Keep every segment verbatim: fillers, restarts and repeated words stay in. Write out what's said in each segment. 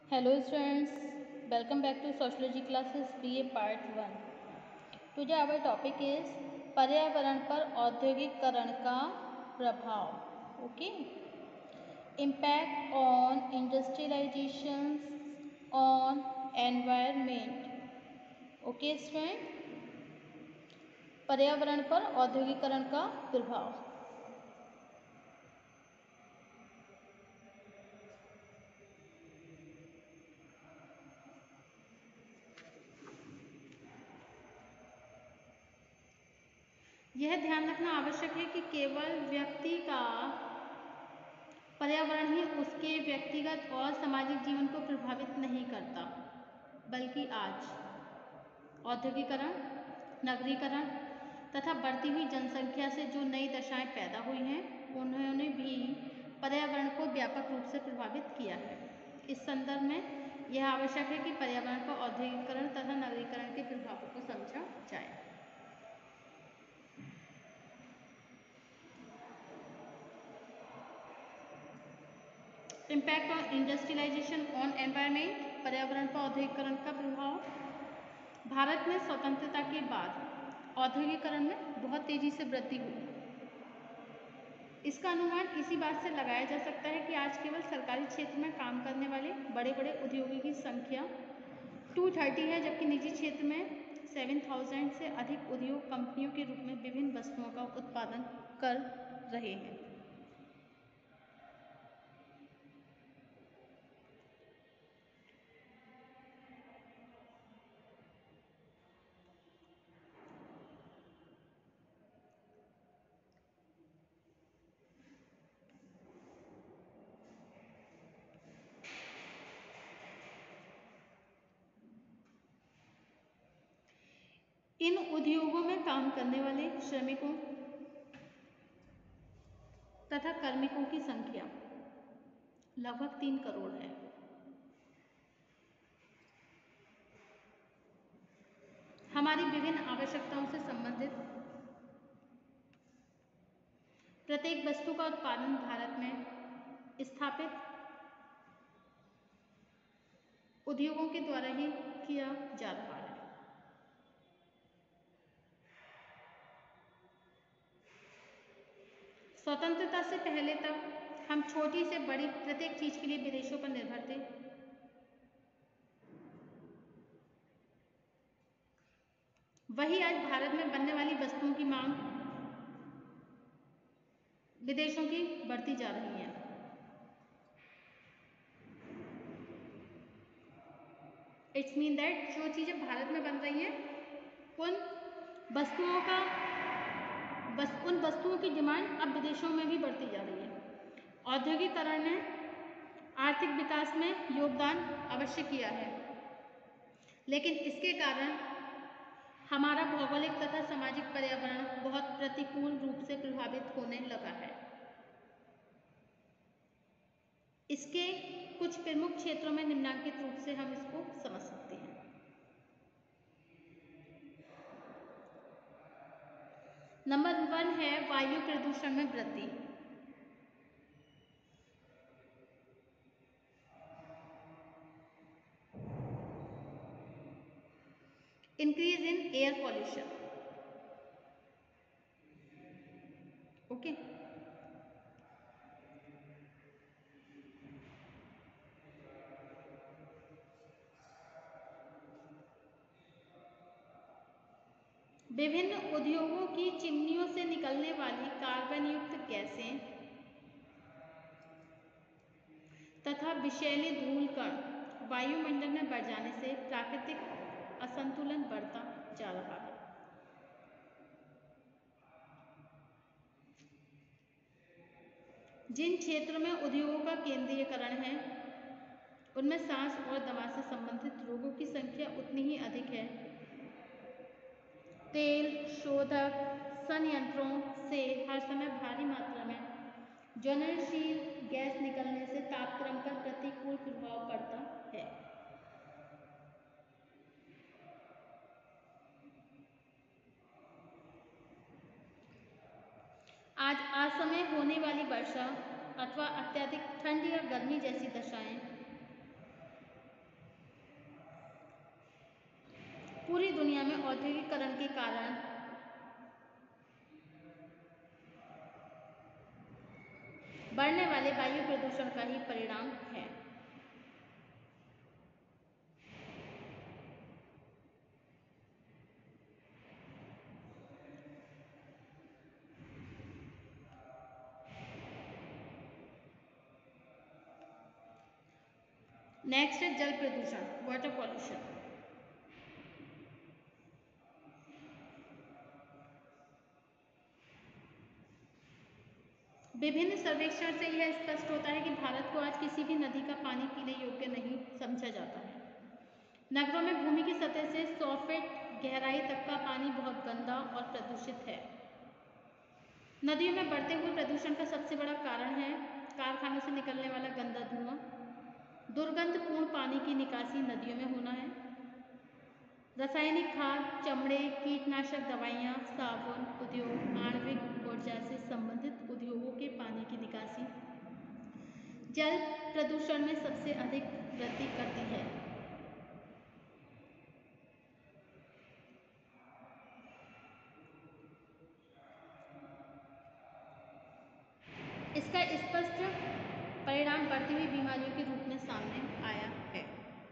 Hello students, welcome back to Sociology classes B A part one. Today our topic is पर्यावरण पर औद्योगिकरण का प्रभाव. Okay, impact on industrializations on environment. Okay student, पर्यावरण पर औद्योगिकरण का प्रभाव. यह ध्यान रखना आवश्यक है कि केवल व्यक्ति का पर्यावरण ही उसके व्यक्तिगत और सामाजिक जीवन को प्रभावित नहीं करता, बल्कि आज औद्योगिकरण, नगरीकरण तथा बढ़ती हुई जनसंख्या से जो नई दशाएं पैदा हुई हैं, उन्होंने भी पर्यावरण को व्यापक रूप से प्रभावित किया है। इस संदर्भ में यह आवश्यक है कि पर्यावरण पर औद्योगिकरण तथा नगरीकरण के प्रभावों को समझा जाए। Impact on industrialisation on environment, पर्यावरण पर औद्योगिकरण का प्रभाव। भारत में स्वतंत्रता के बाद औद्योगिकरण में बहुत तेजी से वृद्धि हुई। इसका अनुमान इसी बात से लगाया जा सकता है कि आज केवल सरकारी क्षेत्र में काम करने वाले बड़े बड़े उद्योगों की संख्या दो सौ तीस है, जबकि निजी क्षेत्र में सात हज़ार से अधिक उद्योग कंपनियों के रूप में विभिन्न वस्तुओं का उत्पादन कर रहे हैं। इन उद्योगों में काम करने वाले श्रमिकों तथा कार्मिकों की संख्या लगभग तीन करोड़ है। हमारी विभिन्न आवश्यकताओं से संबंधित प्रत्येक वस्तु का उत्पादन भारत में स्थापित उद्योगों के द्वारा ही किया जा रहा है। स्वतंत्रता से पहले तक हम छोटी से बड़ी प्रत्येक चीज के लिए विदेशों पर निर्भर थे। वही आज भारत में बनने वाली वस्तुओं की मांग विदेशों की बढ़ती जा रही है। इट्स मीन दैट जो चीजें भारत में बन रही हैं, उन वस्तुओं का बस उन वस्तुओं की डिमांड अब विदेशों में भी बढ़ती जा रही है। औद्योगिकरण ने आर्थिक विकास में योगदान अवश्य किया है, लेकिन इसके कारण हमारा भौगोलिक तथा सामाजिक पर्यावरण बहुत प्रतिकूल रूप से प्रभावित होने लगा है। इसके कुछ प्रमुख क्षेत्रों में निम्नलिखित रूप से हम इसको समझ सकते हैं। नंबर वन है वायु प्रदूषण में वृद्धि। Increase in air pollution. Okay, विभिन्न उद्योगों की चिमनियों से निकलने वाली कार्बन युक्त गैसें तथा विषैले धूल कण वायुमंडल में बढ़ जाने से प्राकृतिक असंतुलन बढ़ता जा रहा है। जिन क्षेत्रों में उद्योगों का केंद्रीयकरण है, उनमें सांस और दमा से संबंधित रोगों की संख्या उतनी ही अधिक है। तेल शोधक संयंत्रों से हर समय भारी मात्रा में ज्वलनशील गैस निकलने से तापक्रम पर प्रतिकूल प्रभाव पड़ता है। आज असमय होने वाली वर्षा अथवा अत्यधिक ठंड या गर्मी जैसी दशाएं पूरी दुनिया में औद्योगिकरण के कारण बढ़ने वाले वायु प्रदूषण का ही परिणाम है। नेक्स्ट है जल प्रदूषण, वाटर पॉल्यूशन। विभिन्न सर्वेक्षण से यह स्पष्ट होता है कि भारत को आज किसी भी नदी का पानी पीने योग्य नहीं समझा जाता है। नगरों में भूमि की सतह से सौ फीट गहराई तक का पानी बहुत गंदा और प्रदूषित है। नदियों में बढ़ते हुए प्रदूषण का सबसे बड़ा कारण है कारखानों से निकलने वाला गंदा धुआं, दुर्गंधपूर्ण पानी की निकासी नदियों में होना है, रासायनिक खाद, चमड़े, कीटनाशक दवाइयाँ, साबुन उद्योग, आणविक ऊर्जा से संबंधित उद्योगों के पानी की निकासी जल प्रदूषण में सबसे अधिक वृद्धि करती है। इसका स्पष्ट परिणाम बढ़ती हुई बीमारियों के रूप में सामने आया है।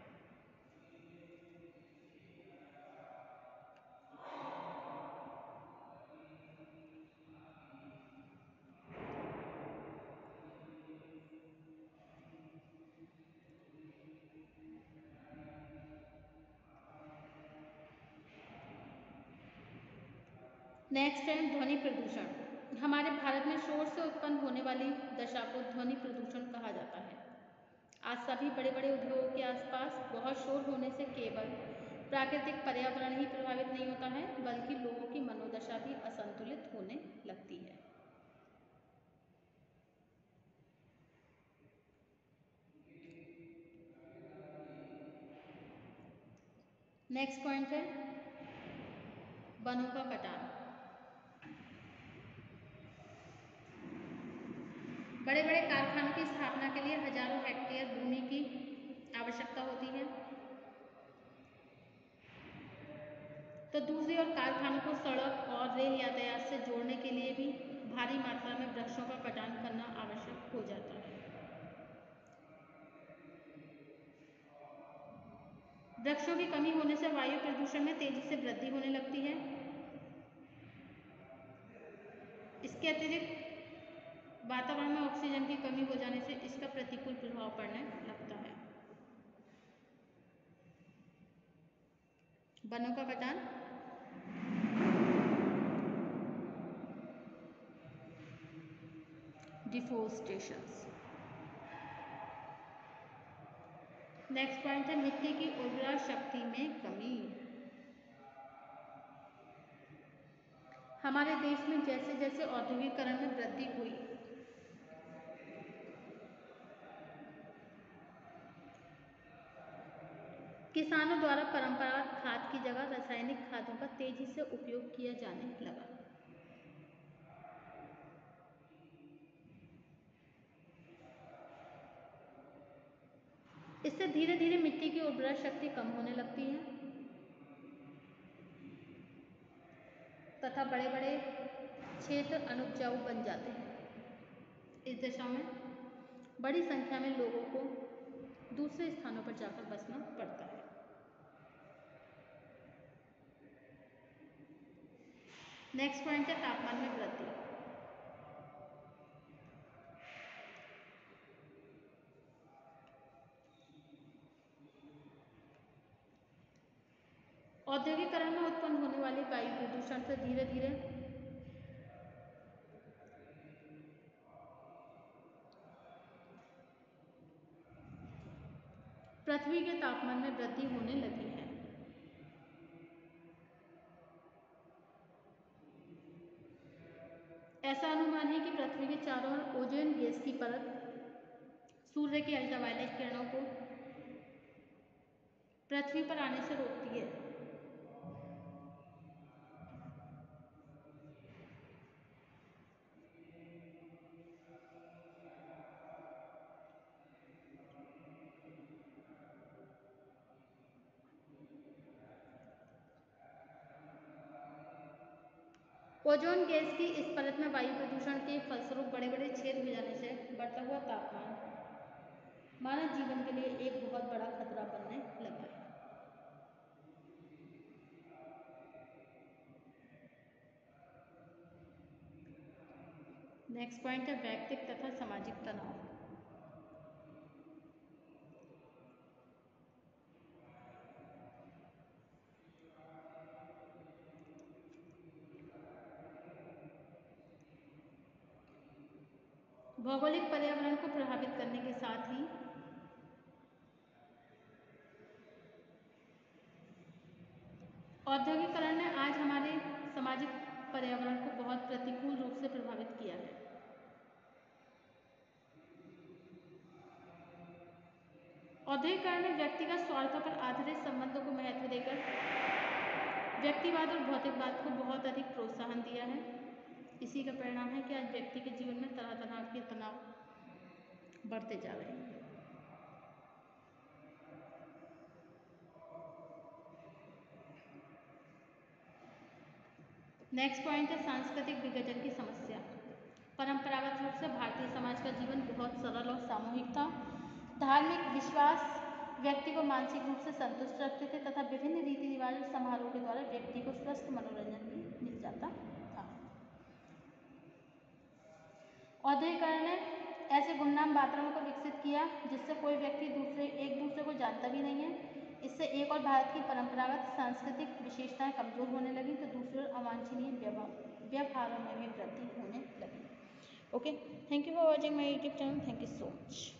नेक्स्ट है ध्वनि प्रदूषण। हमारे भारत में शोर से उत्पन्न होने वाली दशा को ध्वनि प्रदूषण कहा जाता है। आज सभी बड़े बड़े उद्योगों के आसपास बहुत शोर होने से केवल प्राकृतिक पर्यावरण ही प्रभावित नहीं होता है, बल्कि लोगों की मनोदशा भी असंतुलित होने लगती है। नेक्स्ट पॉइंट है वनों का कटान। बड़े बड़े कारखानों की स्थापना के लिए हजारों हेक्टेयर भूमि की आवश्यकता होती है, तो दूसरी ओर कारखानों को सड़क और रेल यातायात से जोड़ने के लिए भी भारी मात्रा में वृक्षों का कटान करना आवश्यक हो जाता है। वृक्षों की कमी होने से वायु प्रदूषण में तेजी से वृद्धि होने लगती है। इसके अतिरिक्त वातावरण में ऑक्सीजन की कमी हो जाने से इसका प्रतिकूल प्रभाव पड़ने लगता है। वनों का कटान डिफोरेस्टेशन। नेक्स्ट पॉइंट है मिट्टी की उर्वरा शक्ति में कमी। हमारे देश में जैसे जैसे औद्योगिकरण में वृद्धि हुई, किसानों द्वारा परंपरागत खाद की जगह रासायनिक खादों का तेजी से उपयोग किया जाने लगा। इससे धीरे धीरे मिट्टी की उर्वरा शक्ति कम होने लगती है तथा बड़े बड़े क्षेत्र अनुपजाऊ बन जाते हैं। इस दशा में बड़ी संख्या में लोगों को दूसरे स्थानों पर जाकर बसना पड़ता है। नेक्स्ट पॉइंट है तापमान में वृद्धि। औद्योगिकरण में उत्पन्न होने वाली वायु प्रदूषण से धीरे धीरे पृथ्वी के तापमान में वृद्धि होने लगी है। ऐसा अनुमान है कि पृथ्वी के चारों ओर ओजोन गैस की परत सूर्य की अल्ट्रावायलेट किरणों को पृथ्वी पर आने से रोकती है। ओजोन गैस की इस परत में वायु प्रदूषण के फलस्वरूप बड़े बड़े छेद हो जाने से बढ़ता हुआ तापमान मानव जीवन के लिए एक बहुत बड़ा खतरा बनने लगा है। नेक्स्ट पॉइंट है वैयक्तिक तथा सामाजिक तनाव। भौगोलिक पर्यावरण को प्रभावित करने के साथ ही औद्योगिकरण ने आज हमारे सामाजिक पर्यावरण को बहुत प्रतिकूल रूप से प्रभावित किया है। औद्योगिकरण ने व्यक्तिगत स्वार्थों पर आधारित संबंधों को महत्व देकर व्यक्तिवाद और भौतिकवाद को बहुत अधिक प्रोत्साहन दिया है। इसी का परिणाम है कि आज व्यक्ति के जीवन में तरह तरह के तनाव बढ़ते जा रहे हैं। नेक्स्ट पॉइंट है सांस्कृतिक विघटन की समस्या। परंपरागत रूप से भारतीय समाज का जीवन बहुत सरल और सामूहिक था। धार्मिक विश्वास व्यक्ति को मानसिक रूप से संतुष्ट रखते थे तथा विभिन्न रीति रिवाज और समारोह के द्वारा व्यक्ति को स्वस्थ मनोरंजन भी मिल जाता था। औद्योगिकरण ने ऐसे गुमनाम वातावरण को विकसित किया जिससे कोई व्यक्ति दूसरे एक दूसरे को जानता भी नहीं है। इससे एक और भारत की परंपरागत सांस्कृतिक विशेषताएं कमजोर होने लगी तो दूसरे और अवांछनीय व्यवहारों में भी वृद्धि होने लगी। Okay, thank you for watching my YouTube channel. Thank you so much.